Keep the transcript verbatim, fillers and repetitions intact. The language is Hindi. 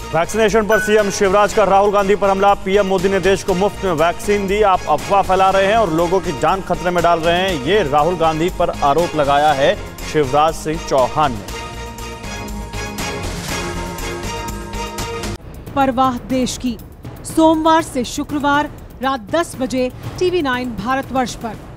वैक्सीनेशन पर सीएम शिवराज का राहुल गांधी पर हमला। पीएम मोदी ने देश को मुफ्त में वैक्सीन दी, आप अफवाह फैला रहे हैं और लोगों की जान खतरे में डाल रहे हैं, ये राहुल गांधी पर आरोप लगाया है शिवराज सिंह चौहान ने। परवाह देश की, सोमवार से शुक्रवार रात दस बजे टीवी नाइन भारतवर्ष पर।